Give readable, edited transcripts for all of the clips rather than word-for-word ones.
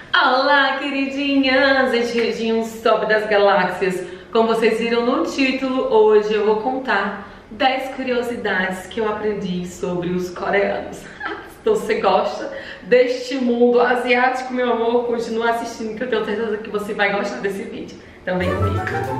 Olá, queridinhas e queridinhos top das galáxias. Como vocês viram no título, hoje eu vou contar 10 curiosidades que eu aprendi sobre os coreanos. Se você gosta deste mundo asiático, meu amor, continua assistindo que eu tenho certeza que você vai gostar desse vídeo. Então vem comigo.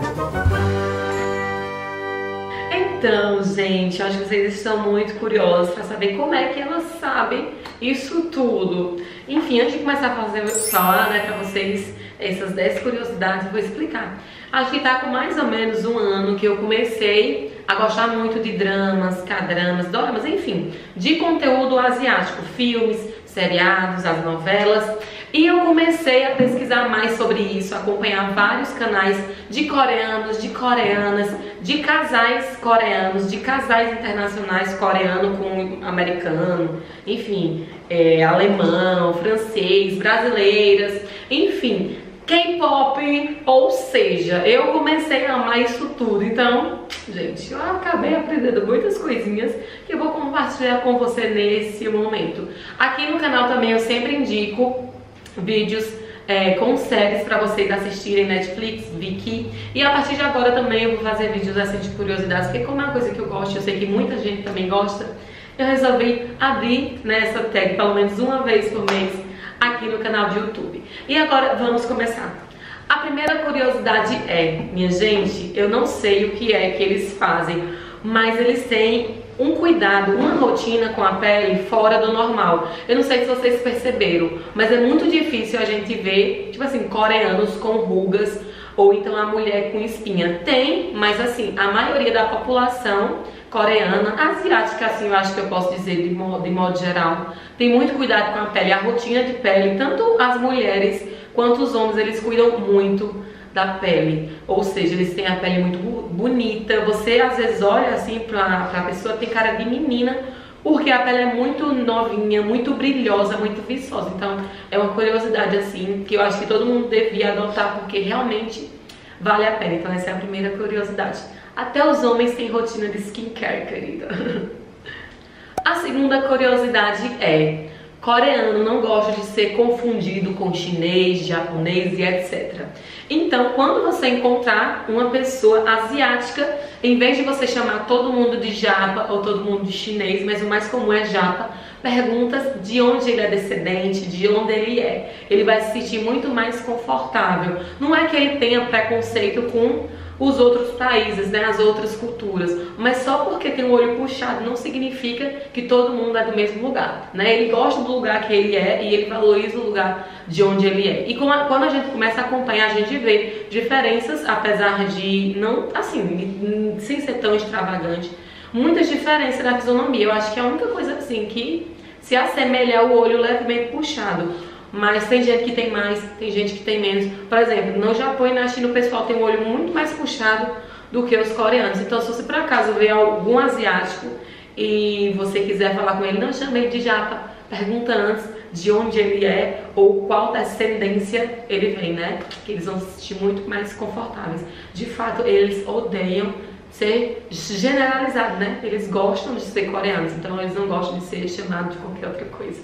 Então, gente, eu acho que vocês estão muito curiosos para saber como é que elas sabem isso tudo. Enfim, antes de começar a falar, né, para vocês essas 10 curiosidades, eu vou explicar. Acho que tá com mais ou menos um ano que eu comecei a gostar muito de dramas, K-dramas, doramas, enfim, de conteúdo asiático, filmes, seriados, as novelas. E eu comecei a pesquisar mais sobre isso, acompanhar vários canais de coreanos, de coreanas, de casais coreanos, de casais internacionais, coreano com americano, enfim, alemão, francês, brasileiras, enfim, K-pop, ou seja, eu comecei a amar isso tudo. Então, gente, eu acabei aprendendo muitas coisinhas que eu vou compartilhar com você nesse momento. Aqui no canal também eu sempre indico vídeos com séries para vocês assistirem, Netflix, Viki, e a partir de agora também eu vou fazer vídeos assim de curiosidades, porque como é uma coisa que eu gosto, eu sei que muita gente também gosta, eu resolvi abrir nessa tag pelo menos uma vez por mês aqui no canal de YouTube. E agora vamos começar. A primeira curiosidade é, minha gente, eu não sei o que é que eles fazem, mas eles têm um cuidado, uma rotina com a pele fora do normal. Eu não sei se vocês perceberam, mas é muito difícil a gente ver, tipo assim, coreanos com rugas ou então a mulher com espinha. Tem, mas assim, a maioria da população coreana, asiática, assim, eu acho que eu posso dizer de modo geral, tem muito cuidado com a pele, a rotina de pele, tanto as mulheres quanto os homens, eles cuidam muito da pele, ou seja, eles têm a pele muito bonita. Você às vezes olha assim pra pessoa, tem cara de menina, porque a pele é muito novinha, muito brilhosa, muito viçosa. Então é uma curiosidade assim, que eu acho que todo mundo devia adotar, porque realmente vale a pena. Então essa é a primeira curiosidade. Até os homens têm rotina de skincare, querida. A segunda curiosidade é: coreano não gosta de ser confundido com chinês, japonês e etc. Então, quando você encontrar uma pessoa asiática, em vez de você chamar todo mundo de japa ou todo mundo de chinês, mas o mais comum é japa, pergunta de onde ele é descendente, de onde ele é. Ele vai se sentir muito mais confortável. Não é que ele tenha preconceito com os outros países, né, as outras culturas, mas só porque tem o olho puxado não significa que todo mundo é do mesmo lugar, né? Ele gosta do lugar que ele é e ele valoriza o lugar de onde ele é. E quando a gente começa a acompanhar, a gente vê diferenças, apesar de não, assim, sem ser tão extravagante, muitas diferenças da fisionomia. Eu acho que é a única coisa assim que se assemelha ao olho levemente puxado. Mas tem gente que tem mais, tem gente que tem menos. Por exemplo, no Japão e na China o pessoal tem um olho muito mais puxado do que os coreanos. Então se você por acaso vê algum asiático e você quiser falar com ele, não chame ele de japa, pergunta antes de onde ele é ou qual descendência ele vem, né? Que eles vão se sentir muito mais confortáveis. De fato, eles odeiam ser generalizado, né? Eles gostam de ser coreanos, então eles não gostam de ser chamados de qualquer outra coisa.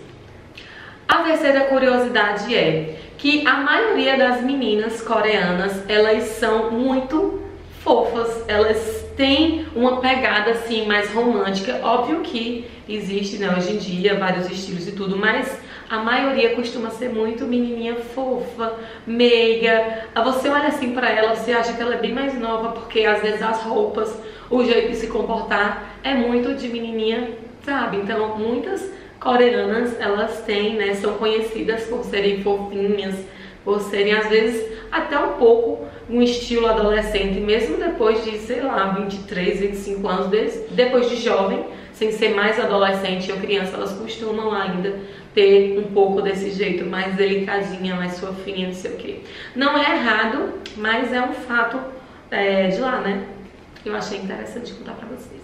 A terceira curiosidade é que a maioria das meninas coreanas, elas são muito fofas, elas têm uma pegada assim mais romântica. Óbvio que existe, né, hoje em dia vários estilos e tudo, mas a maioria costuma ser muito menininha fofa, meiga. Você olha assim pra ela, você acha que ela é bem mais nova, porque às vezes as roupas, o jeito de se comportar é muito de menininha, sabe? Então muitas coreanas, elas têm, né, são conhecidas por serem fofinhas, por serem às vezes até um pouco um estilo adolescente, mesmo depois de, sei lá, 23, 25 anos, depois de jovem, sem ser mais adolescente ou criança, elas costumam ainda ter um pouco desse jeito, mais delicadinha, mais fofinha, não sei o que. Não é errado, mas é um fato de lá, né? Eu achei interessante contar pra vocês.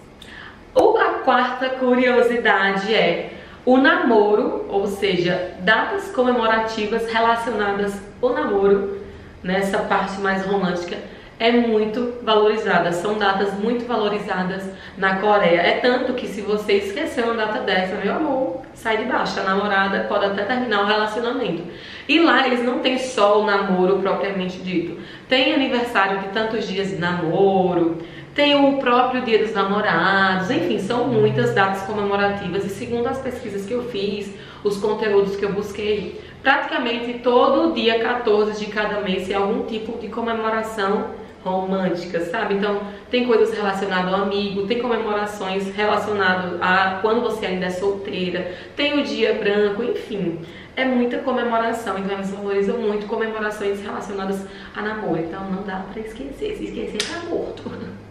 A quarta curiosidade é o namoro, ou seja, datas comemorativas relacionadas ao namoro, nessa parte mais romântica, é muito valorizada, são datas muito valorizadas na Coreia. É tanto que se você esquecer uma data dessa, meu amor, sai de baixo, a namorada pode até terminar o relacionamento. E lá eles não tem só o namoro propriamente dito, tem aniversário de tantos dias de namoro, tem o próprio Dia dos Namorados, enfim, são muitas datas comemorativas. E segundo as pesquisas que eu fiz, os conteúdos que eu busquei, praticamente todo dia 14 de cada mês tem algum tipo de comemoração romântica, sabe? Então tem coisas relacionadas ao amigo, tem comemorações relacionadas a quando você ainda é solteira, tem o Dia Branco, enfim, é muita comemoração. Então eles valorizam muito comemorações relacionadas a namoro, então não dá pra esquecer, se esquecer tá morto.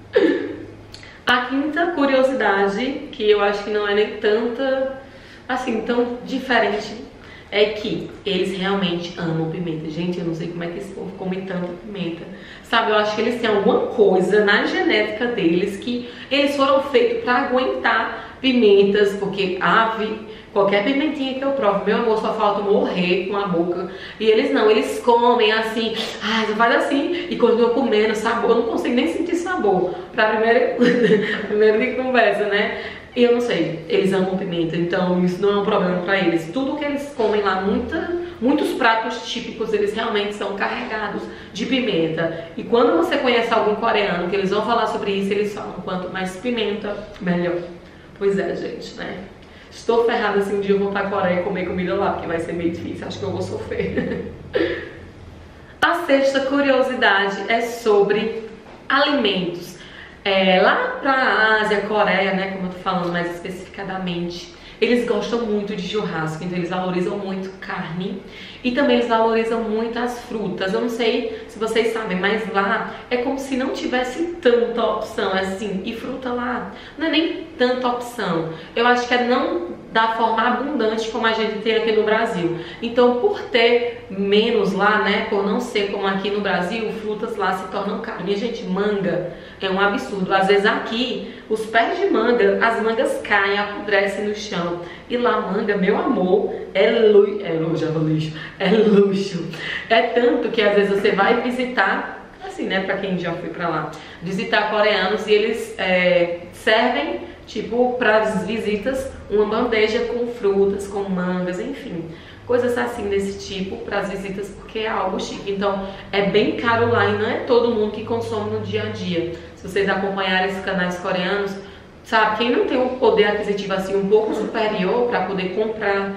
A quinta curiosidade, que eu acho que não é nem tanta, assim, tão diferente, é que eles realmente amam pimenta. Gente, eu não sei como é que esse povo come tanta pimenta, sabe? Eu acho que eles têm alguma coisa na genética deles que eles foram feitos pra aguentar pimentas, porque qualquer pimentinha que eu provo, meu amor, só falta morrer com a boca. E eles não, eles comem assim, você faz assim e continuam comendo sabor. Eu não consigo nem sentir sabor pra primeira de conversa, né? E eu não sei, eles amam pimenta, então isso não é um problema pra eles. Tudo que eles comem lá, muitos pratos típicos, eles realmente são carregados de pimenta. E quando você conhece algum coreano que eles vão falar sobre isso, eles falam, quanto mais pimenta, melhor. Pois é, gente, né? Estou ferrada se um dia eu vou pra Coreia comer comida lá, porque vai ser meio difícil, acho que eu vou sofrer. A sexta curiosidade é sobre alimentos. Lá pra Ásia, Coreia, né, como eu tô falando mais especificadamente, eles gostam muito de churrasco, então eles valorizam muito carne e também eles valorizam muito as frutas. Eu não sei se vocês sabem, mas lá é como se não tivesse tanta opção, assim, e fruta lá não é nem tanta opção. Eu acho que é não da forma abundante como a gente tem aqui no Brasil. Então, por ter menos lá, né, por não ser como aqui no Brasil, frutas lá se tornam caras. Minha gente, manga é um absurdo. Às vezes aqui, os pés de manga, as mangas caem, apodrecem no chão. E lá manga, meu amor, é luxo. É tanto que às vezes você vai visitar, assim, né, pra quem já foi pra lá, visitar coreanos e eles servem, tipo, para as visitas, uma bandeja com frutas, com mangas, enfim, coisas assim desse tipo para as visitas, porque é algo chique. Então é bem caro lá e não é todo mundo que consome no dia a dia. Se vocês acompanharem esses canais coreanos, sabe, quem não tem um poder aquisitivo assim um pouco superior para poder comprar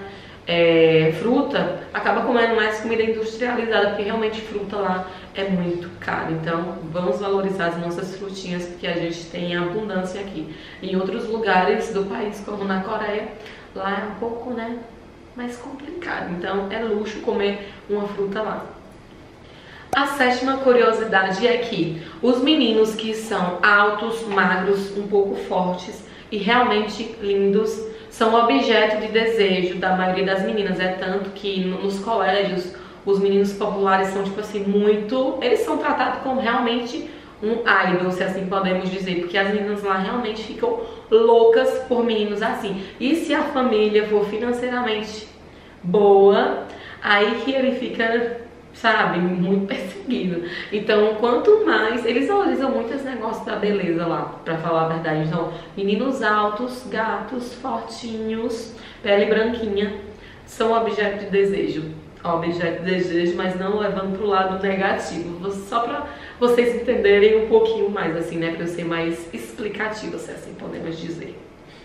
fruta, acaba comendo mais comida industrializada, porque realmente fruta lá é muito caro. Então vamos valorizar as nossas frutinhas, porque a gente tem abundância aqui. Em outros lugares do país, como na Coreia, lá é um pouco, né, mais complicado. Então é luxo comer uma fruta lá. A sétima curiosidade é que os meninos que são altos, magros, um pouco fortes e realmente lindos são objeto de desejo da maioria das meninas. É tanto que nos colégios os meninos populares são, tipo assim, eles são tratados como realmente um idol, se assim podemos dizer, porque as meninas lá realmente ficam loucas por meninos assim. E se a família for financeiramente boa, aí que ele fica, sabe, muito perseguido. Então, quanto mais, eles valorizam muito esse negócio da beleza lá, pra falar a verdade. Então, meninos altos, gatos, fortinhos, pele branquinha, são objeto de desejo. Objeto de desejo, mas não levando pro lado negativo. Só pra vocês entenderem um pouquinho mais, assim, né, pra eu ser mais explicativa, se assim podemos dizer.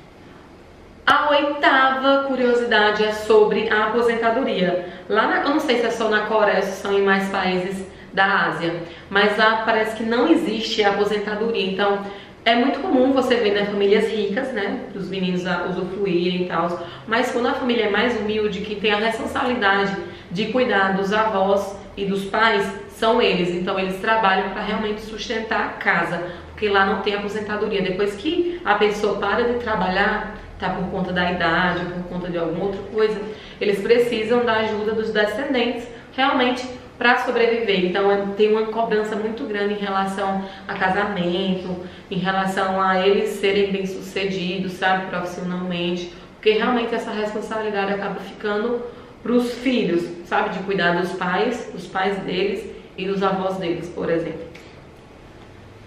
A oitava curiosidade é sobre a aposentadoria. Lá eu não sei se é só na Coreia, se são em mais países da Ásia, mas lá parece que não existe a aposentadoria. Então é muito comum você ver, né, famílias ricas, né, os meninos usufruírem e tal, mas quando a família é mais humilde, quem tem a responsabilidade de cuidar dos avós e dos pais são eles. Então eles trabalham para realmente sustentar a casa, porque lá não tem aposentadoria. Depois que a pessoa para de trabalhar, tá, por conta da idade ou por conta de alguma outra coisa, eles precisam da ajuda dos descendentes realmente para sobreviver. Então tem uma cobrança muito grande em relação a casamento, em relação a eles serem bem-sucedidos, sabe, profissionalmente, porque realmente essa responsabilidade acaba ficando para os filhos, sabe, de cuidar dos pais deles e dos avós deles, por exemplo.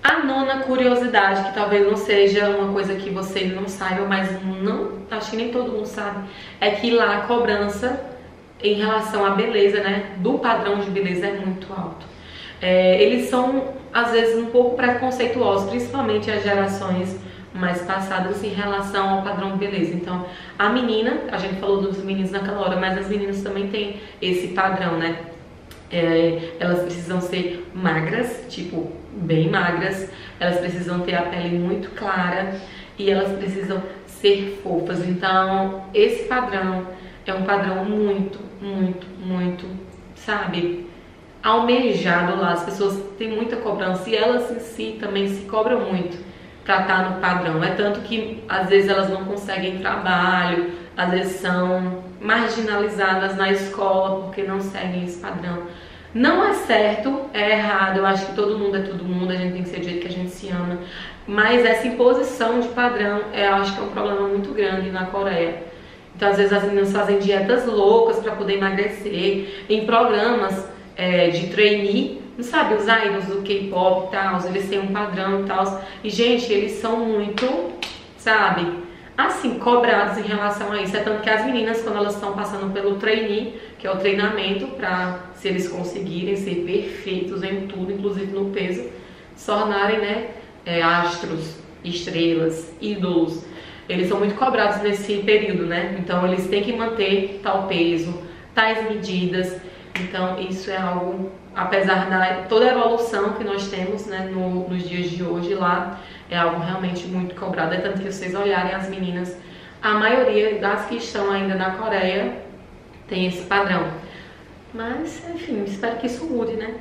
A nona curiosidade, que talvez não seja uma coisa que você não saiba, mas não, acho que nem todo mundo sabe, é que lá a cobrança em relação à beleza, né, do padrão de beleza é muito alto. Eles são, às vezes, um pouco preconceituosos, principalmente as gerações mais passadas em relação ao padrão de beleza. Então, a menina, a gente falou dos meninos naquela hora, mas as meninas também têm esse padrão, né? Elas precisam ser magras, tipo, bem magras, elas precisam ter a pele muito clara e elas precisam ser fofas. Então, esse padrão é um padrão muito, muito, muito, sabe, almejado lá. As pessoas têm muita cobrança e elas em si também se cobram muito pra estar no padrão. É tanto que às vezes elas não conseguem trabalho, às vezes são marginalizadas na escola porque não seguem esse padrão. Não é certo, é errado, eu acho que todo mundo é todo mundo, a gente tem que ser do jeito que a gente se ama. Mas essa imposição de padrão, eu acho que é um problema muito grande na Coreia. Então às vezes as meninas fazem dietas loucas para poder emagrecer, em programas de trainee, não sabe, os idols do K-pop e tal, eles têm um padrão e tal. E gente, eles são muito, sabe, assim, cobrados em relação a isso. É tanto que as meninas, quando elas estão passando pelo trainee, que é o treinamento para, se eles conseguirem ser perfeitos em tudo, inclusive no peso, se tornarem, né, astros, estrelas, ídolos, eles são muito cobrados nesse período, né? Então eles têm que manter tal peso, tais medidas. Então isso é algo, apesar de toda a evolução que nós temos, né, nos dias de hoje lá, é algo realmente muito cobrado. É tanto que vocês olharem as meninas, a maioria das que estão ainda na Coreia tem esse padrão. Mas, enfim, espero que isso mude, né?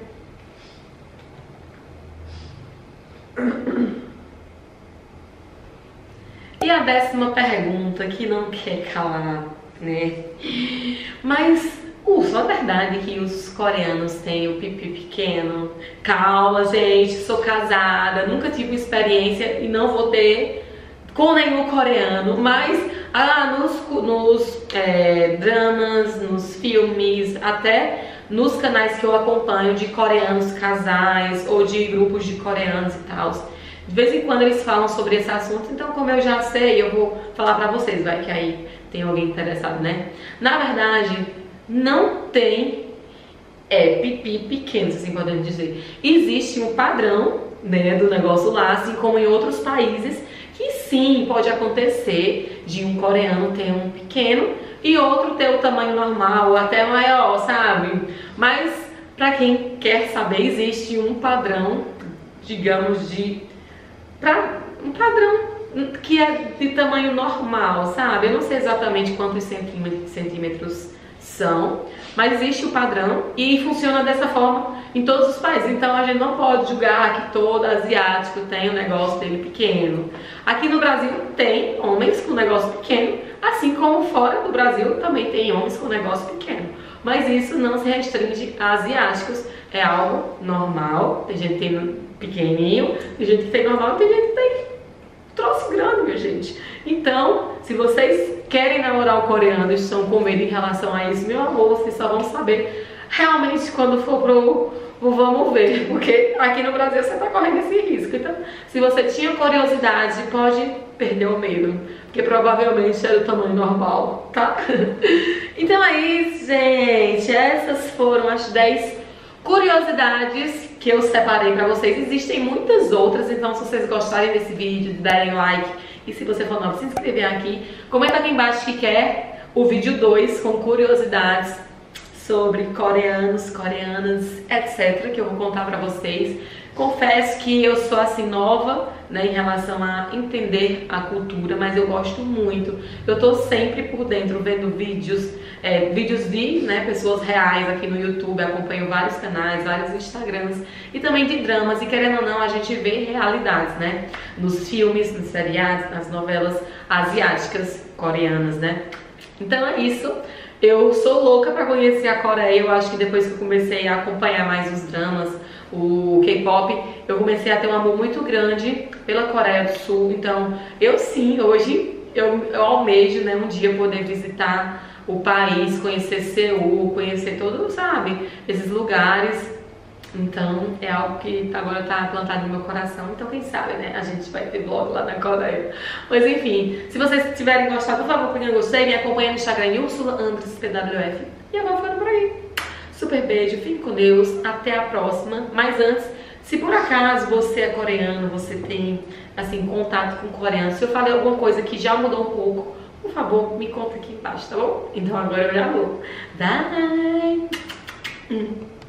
E a 10ª pergunta, que não quer calar, né? Mas só é verdade que os coreanos têm o pipi pequeno? Calma, gente, sou casada, nunca tive experiência e não vou ter com nenhum coreano, mas nos dramas, nos filmes, até nos canais que eu acompanho de coreanos casais ou de grupos de coreanos e tal, de vez em quando eles falam sobre esse assunto. Então, como eu já sei, eu vou falar pra vocês, vai que aí tem alguém interessado, né? Na verdade, não tem pipi pequeno, se assim podemos dizer. Existe um padrão, né, do negócio lá, assim como em outros países, que sim, pode acontecer de um coreano ter um pequeno e outro ter o tamanho normal ou até maior, sabe? Mas pra quem quer saber, existe um padrão, digamos, um padrão que é de tamanho normal, sabe? Eu não sei exatamente quantos centímetros são, mas existe o padrão e funciona dessa forma em todos os países. Então a gente não pode julgar que todo asiático tem o negócio dele pequeno. Aqui no Brasil tem homens com negócio pequeno, assim como fora do Brasil também tem homens com negócio pequeno. Mas isso não se restringe a asiáticos, é algo normal. Tem gente que tem pequenininho, tem gente que tem normal, tem gente que tem troço grande, minha gente. Então, se vocês querem namorar um coreano e estão com medo em relação a isso, meu amor, vocês só vão saber realmente quando for pro vamos ver, porque aqui no Brasil você tá correndo esse risco. Então, se você tinha curiosidade, pode perder o medo, porque provavelmente é do tamanho normal, tá? Então é isso, gente. Essas foram as 10 curiosidades que eu separei pra vocês. Existem muitas outras, então se vocês gostarem desse vídeo, derem like, e se você for novo, se inscrever aqui, comenta aqui embaixo que quer o vídeo 2 com curiosidades sobre coreanos, coreanas, etc, que eu vou contar pra vocês. Confesso que eu sou assim nova, né, em relação a entender a cultura, mas eu gosto muito. Eu tô sempre por dentro vendo vídeos de, né, pessoas reais aqui no YouTube, acompanho vários canais, vários Instagrams e também de dramas, e querendo ou não a gente vê realidades, né, nos filmes, nos seriados, nas novelas asiáticas, coreanas, né. Então é isso. Eu sou louca pra conhecer a Coreia. Eu acho que depois que eu comecei a acompanhar mais os dramas, o K-pop, eu comecei a ter um amor muito grande pela Coreia do Sul. Então, eu sim, hoje eu almejo, né, um dia poder visitar o país, conhecer Seul, conhecer todos, sabe, esses lugares. Então é algo que agora tá plantado no meu coração. Então quem sabe, né, a gente vai ter vlog lá na Coreia. Mas enfim, se vocês tiverem gostado, por favor, clique no gostei, me acompanha no Instagram UrsulaAndressPWF. E eu vou ficando por aí. Super beijo, fique com Deus, até a próxima. Mas antes, se por acaso você é coreano, você tem assim contato com coreano, se eu falei alguma coisa que já mudou um pouco, por favor, me conta aqui embaixo, tá bom? Então agora eu já vou. Bye!